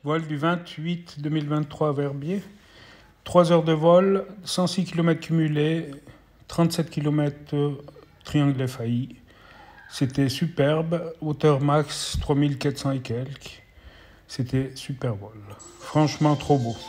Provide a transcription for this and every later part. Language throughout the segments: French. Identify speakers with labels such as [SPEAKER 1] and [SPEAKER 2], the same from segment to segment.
[SPEAKER 1] Vol du 28-2023 à Verbier. 3 heures de vol, 106 km cumulés, 37 km triangle FAI. C'était superbe, hauteur max 3400 et quelques. C'était super vol. Franchement trop beau.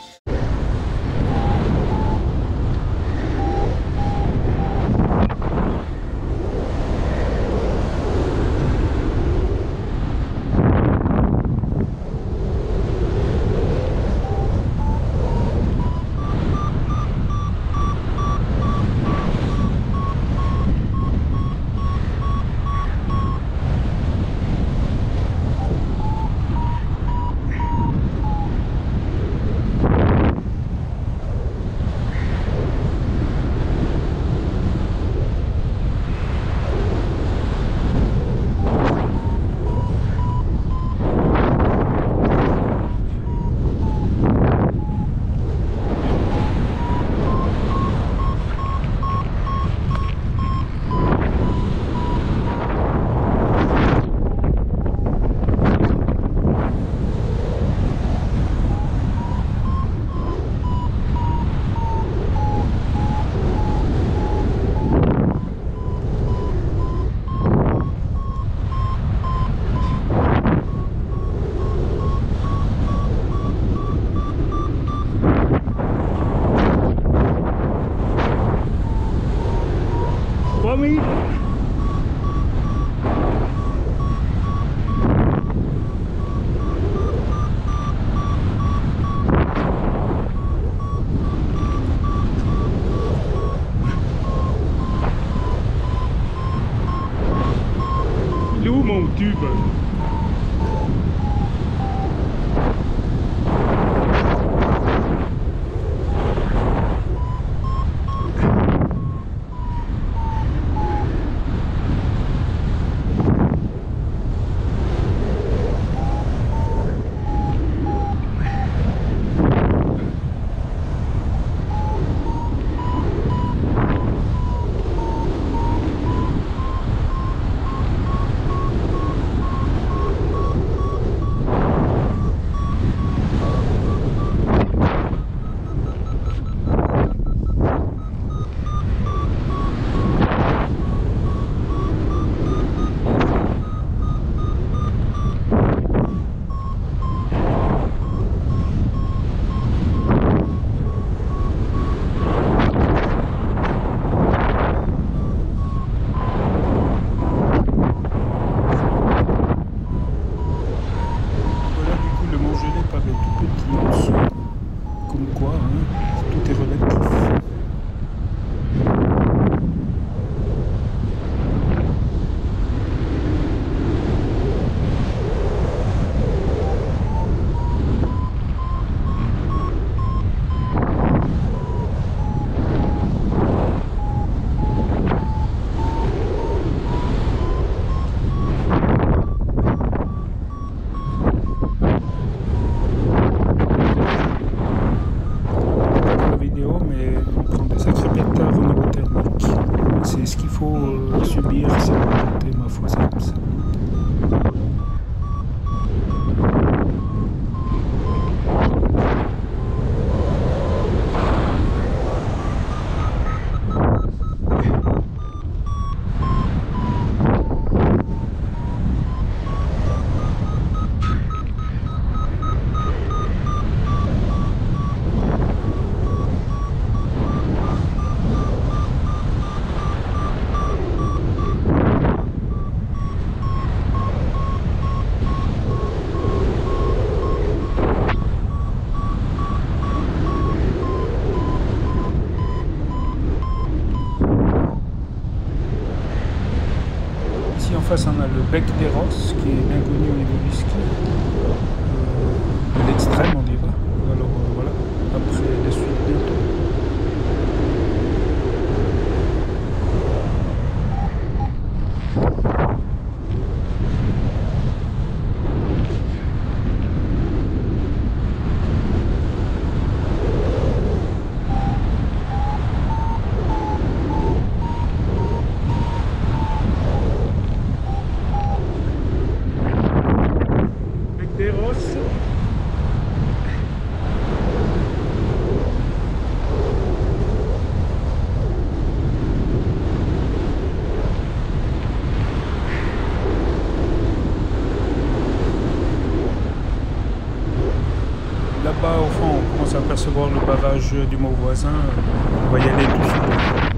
[SPEAKER 1] Il est où mon tube? Comme quoi, hein, tout est relatif. C'est ce qu'il faut subir, c'est remonter, ma foi, c'est comme ça. En face, on a le bec des Rosses qui est bien connu au niveau du ski. De l'extrême, on dirait. Alors voilà, après la suite bientôt. Là-bas, au fond, on commence à apercevoir le barrage du Mauvoisin. On va y aller tout de suite.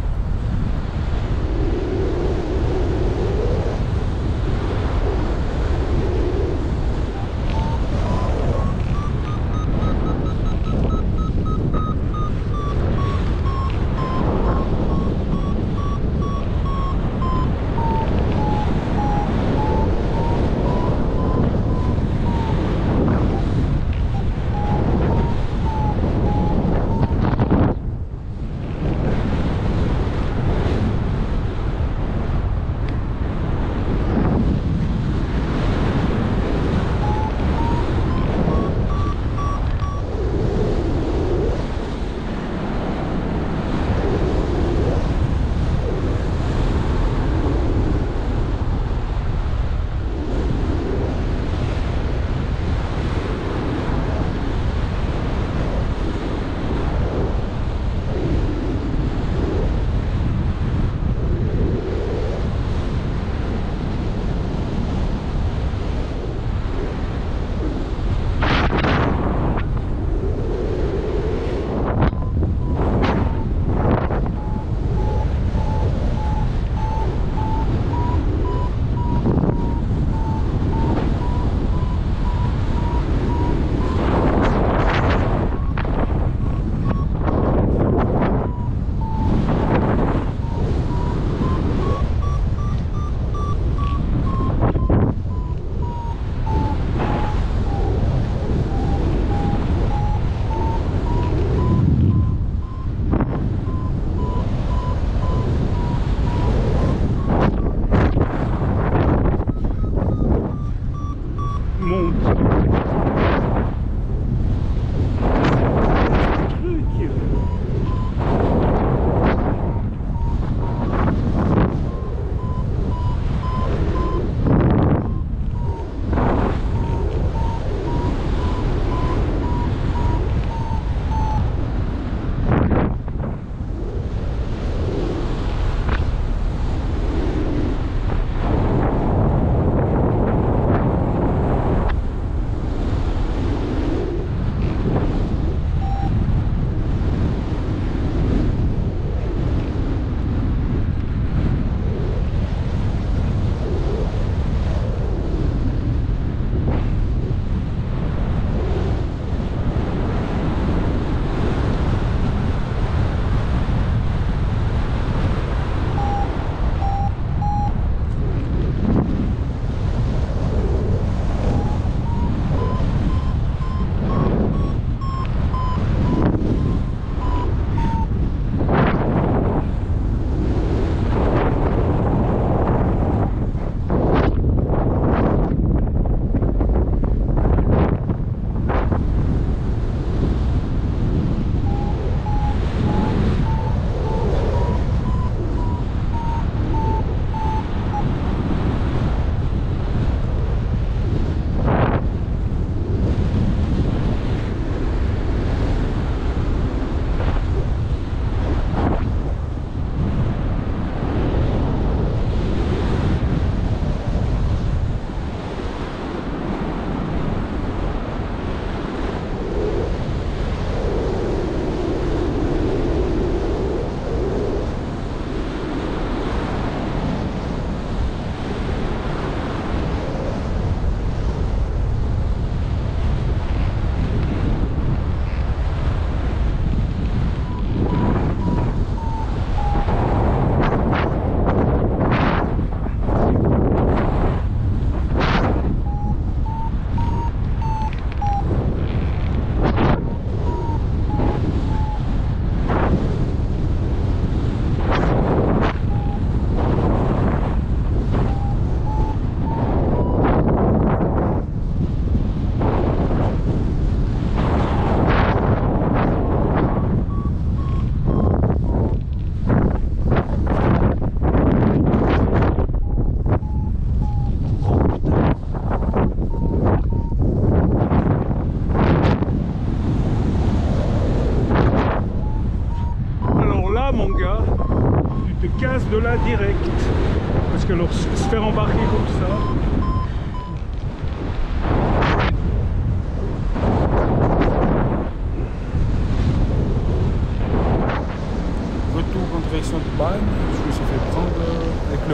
[SPEAKER 1] de là direct. Parce que alors, se faire embarquer comme ça,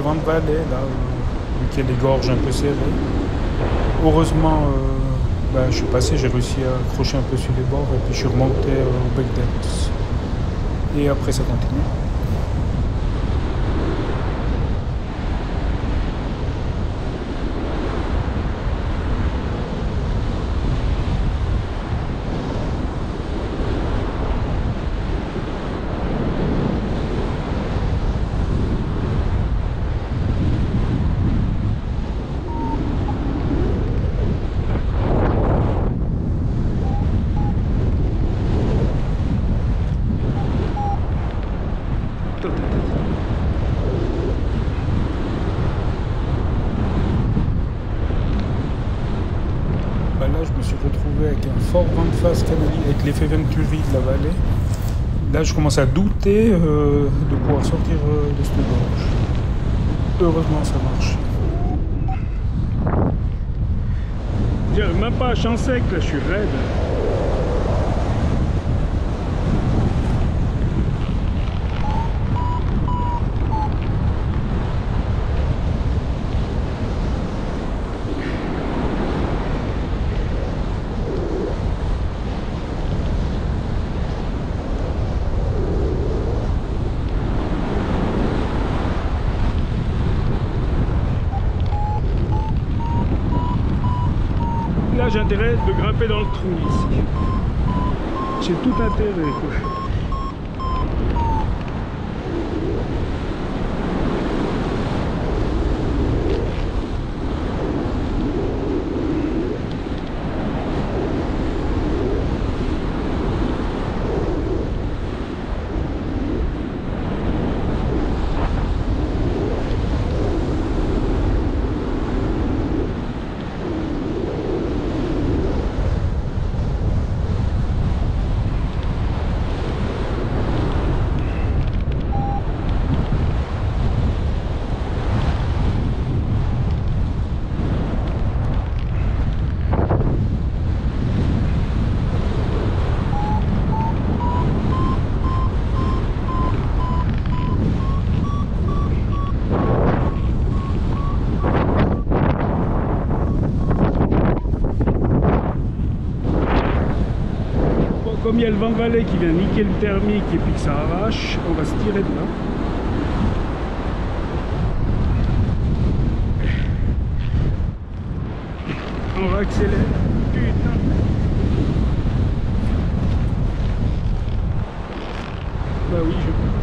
[SPEAKER 1] vent de vallée, là, vu qu'il y a des gorges un peu serrées. Heureusement, je suis passé, j'ai réussi à accrocher un peu sur les bords et puis je suis remonté au bec d'Aix. Et après, ça continue. Là, je me suis retrouvé avec un fort vent de face canalier, avec l'effet Venturi de la vallée. Là, je commence à douter de pouvoir sortir de cette gorge. Heureusement, ça marche. J'arrive même pas à champ sec, là, je suis raide. Là, j'ai intérêt de grimper dans le trou ici. J'ai tout intérêt, quoi. Comme il y a le vent de vallée qui vient niquer le thermique et puis que ça arrache, on va se tirer de là. On va accélérer. Putain. Bah oui, je peux.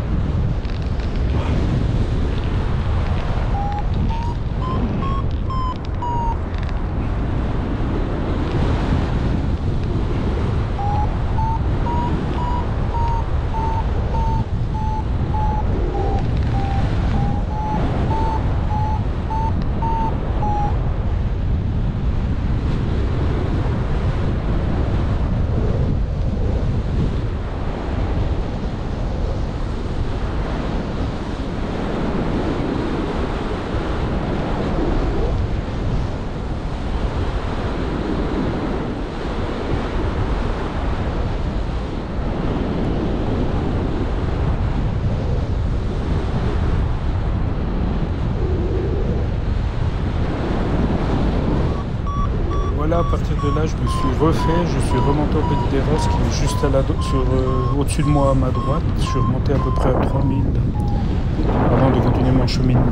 [SPEAKER 1] Voilà, à partir de là, je me suis refait, je suis remonté au Bec des Roses qui est juste au-dessus de moi à ma droite. Je suis remonté à peu près à 3000 avant de continuer mon cheminement.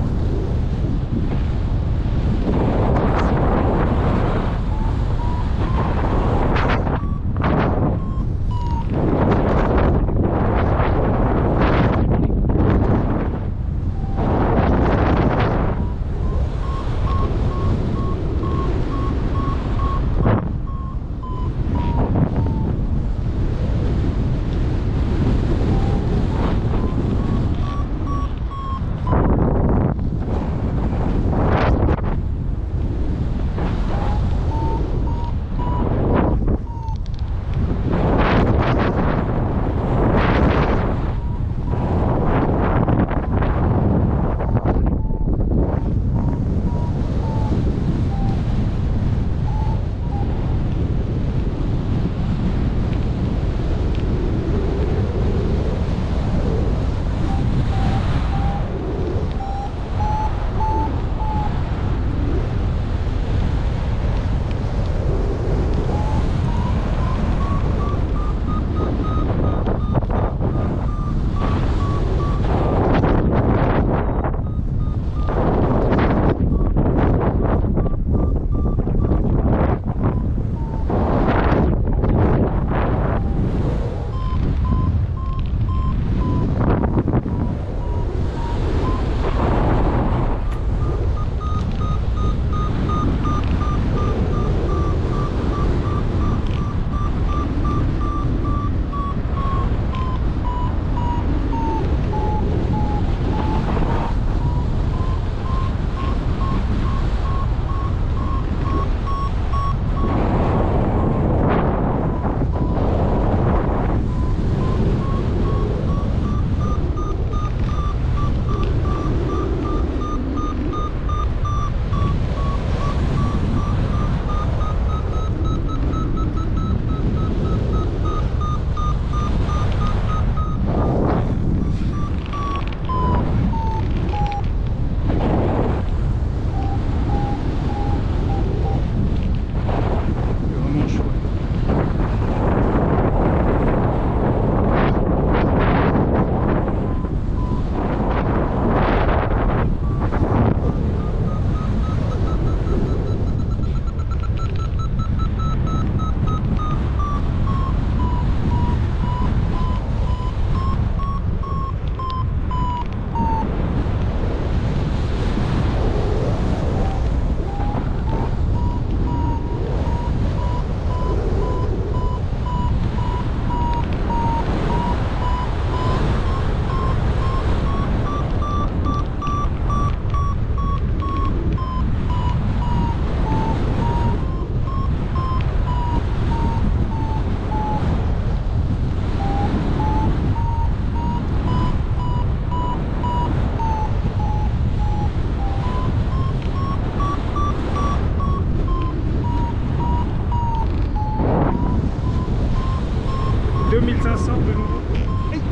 [SPEAKER 1] 2500 de nouveau. Hey.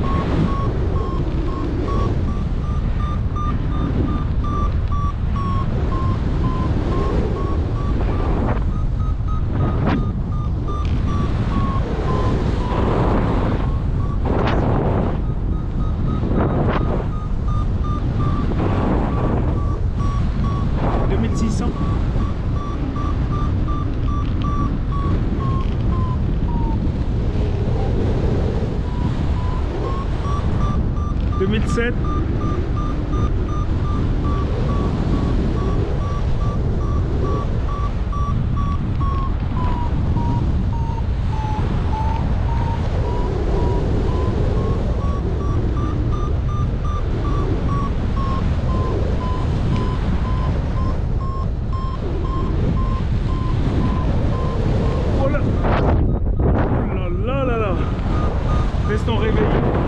[SPEAKER 1] Laisse ton réveil.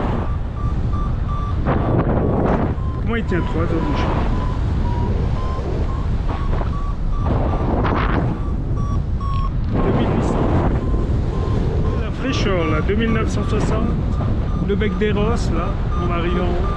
[SPEAKER 1] Comment il tient 3 heures de chemin? La fraîcheur là, 2960. Le bec des Rosses là, on arrive en haut.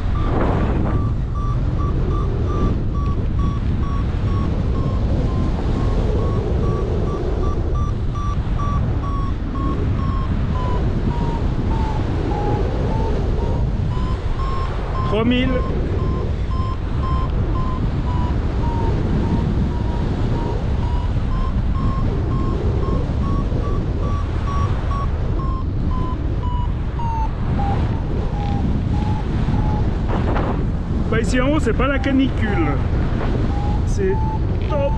[SPEAKER 1] Bah ici en haut c'est pas la canicule, c'est top.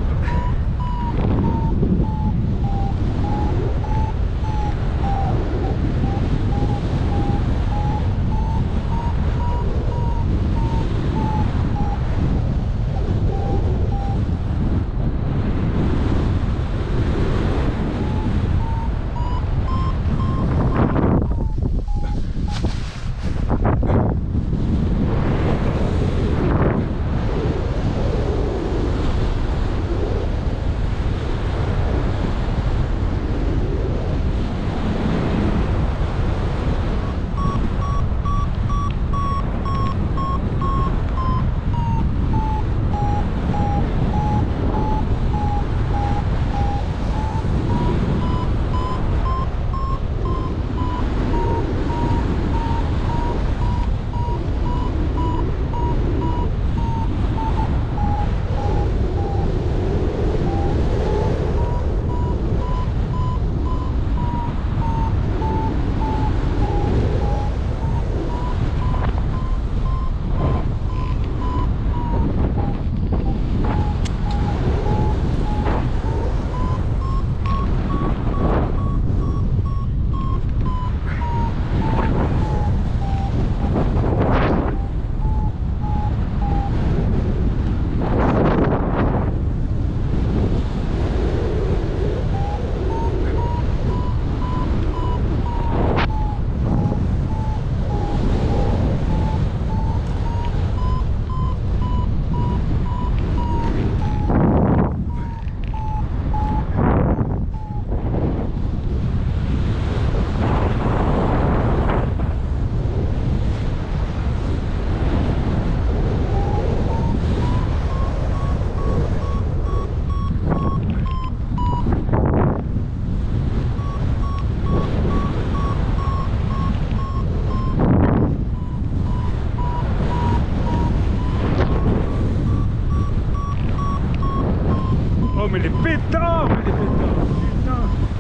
[SPEAKER 1] Mais les pétards, putain.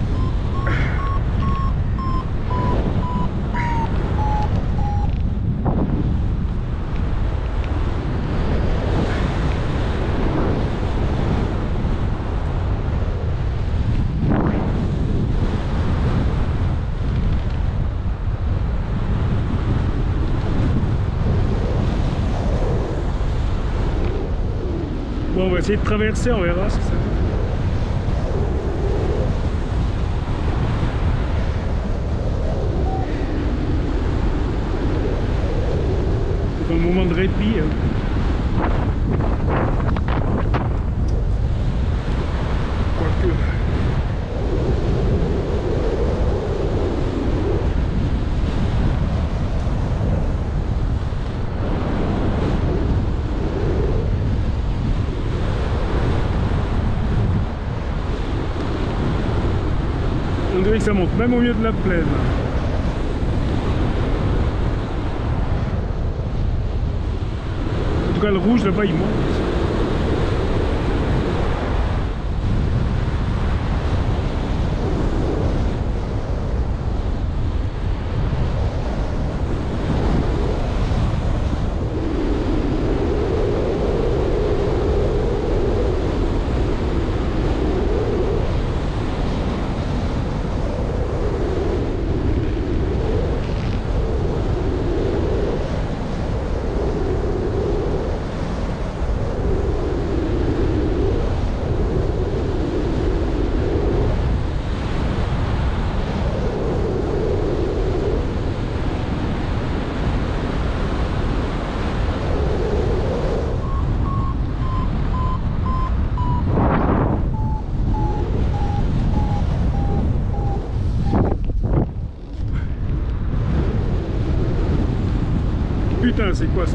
[SPEAKER 1] Bon, on va essayer de traverser, on verra si ça va. Un moment de répit. Quoique. On dirait que ça monte même au milieu de la plaine. En tout cas, le rouge là-bas, il monte. Putain, c'est quoi ça?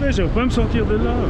[SPEAKER 1] Ouais, j'arrive pas à me sortir de là.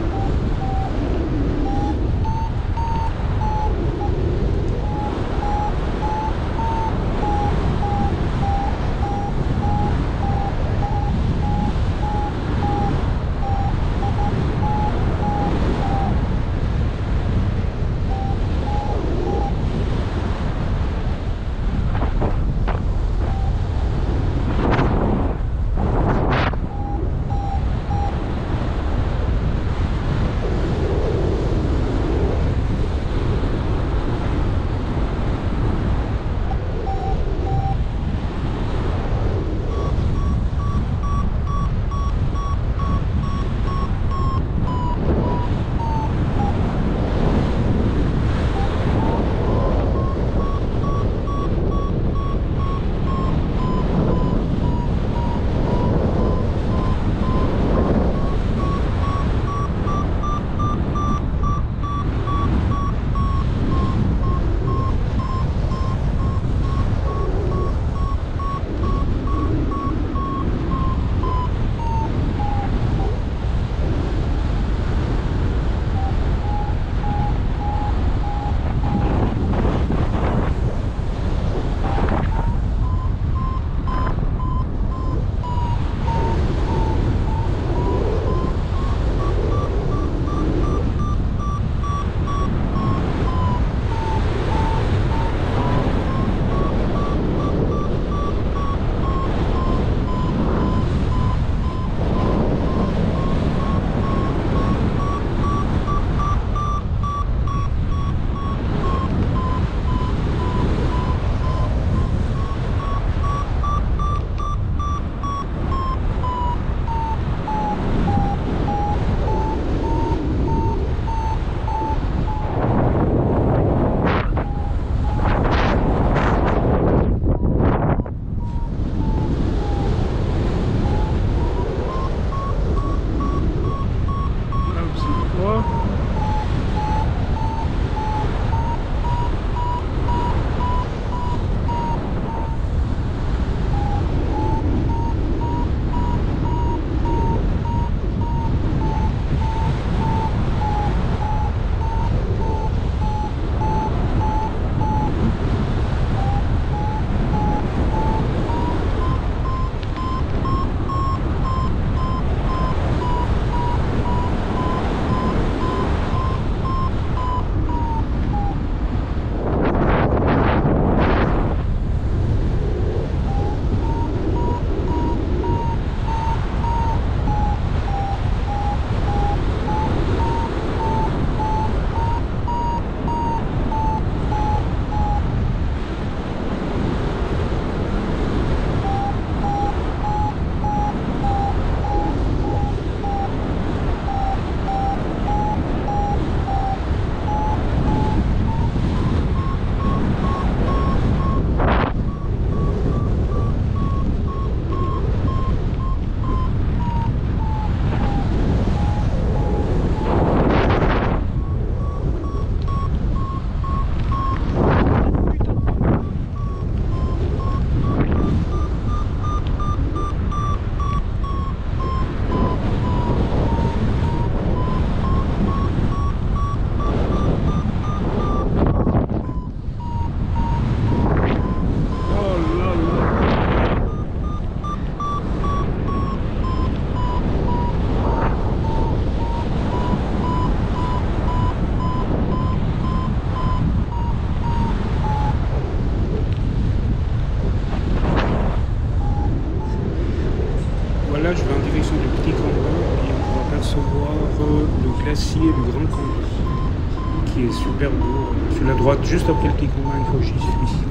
[SPEAKER 1] Là, je vais en direction du Petit Cambrin et on va apercevoir le glacier du Grand Cambrin qui est super beau. Sur la droite, juste après le Petit Cambrin, une fois que j'y suis.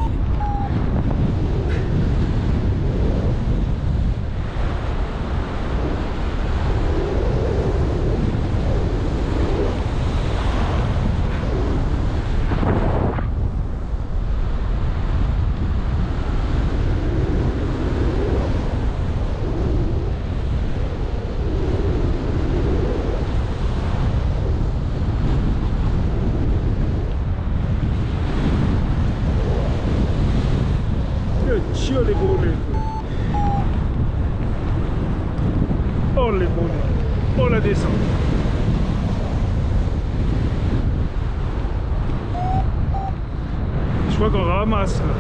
[SPEAKER 1] Dio le buone! Oh le buone! pour la descente. Je crois qu'on ramasse là.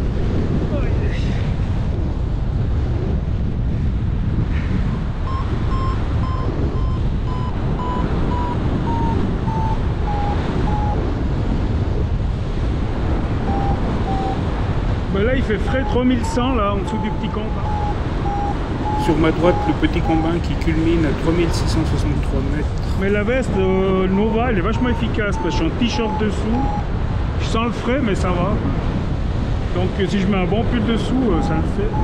[SPEAKER 1] Ben là il fait frais 3100 là en dessous du petit Combin. Sur ma droite le petit Combin qui culmine à 3663 mètres. Mais la veste Nova elle est vachement efficace parce que je suis en t-shirt dessous. Je sens le frais mais ça va. Donc si je mets un bon pull dessous ça le fait.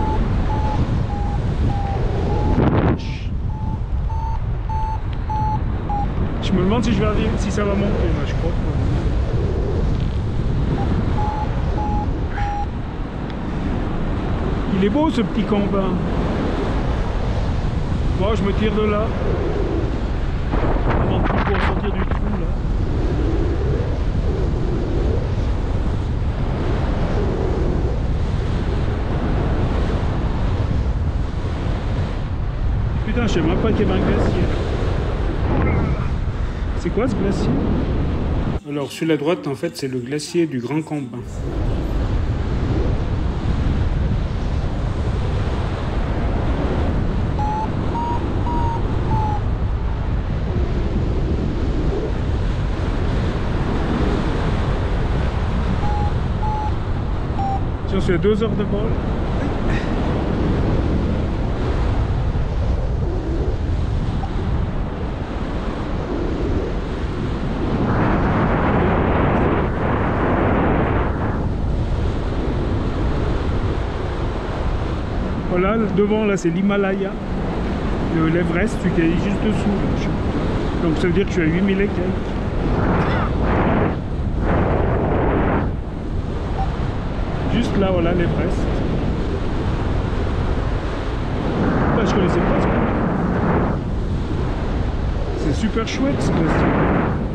[SPEAKER 1] Je me demande si je vais arriver, si ça va monter là, je crois pas. Il est beau ce petit Combin. Bon, je me tire de là. Avant de pouvoir sortir du trou là. Putain, je sais même pas qu'il y avait un glacier. C'est quoi ce glacier? Alors sur la droite en fait c'est le glacier du Grand Combin. Tiens, c'est 2 heures de vol. Voilà, devant là c'est l'Himalaya, l'Everest, celui qui est juste dessous. Donc ça veut dire que je suis à 8000 et quelques. Juste là, voilà l'Everest. Là, je connaissais pas ce coup. C'est super chouette ce glacier.